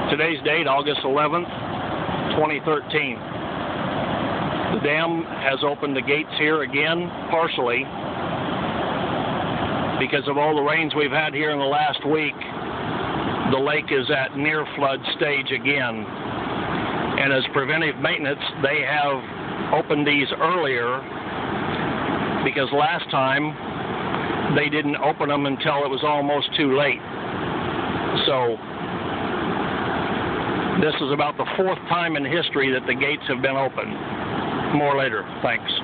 Today's date, August 11th, 2013. The dam has opened the gates here again, partially, because of all the rains we've had here in the last week. The lake is at near flood stage again. And as preventive maintenance, they have opened these earlier because last time they didn't open them until it was almost too late. So this is about the 4th time in history that the gates have been opened. More later. Thanks.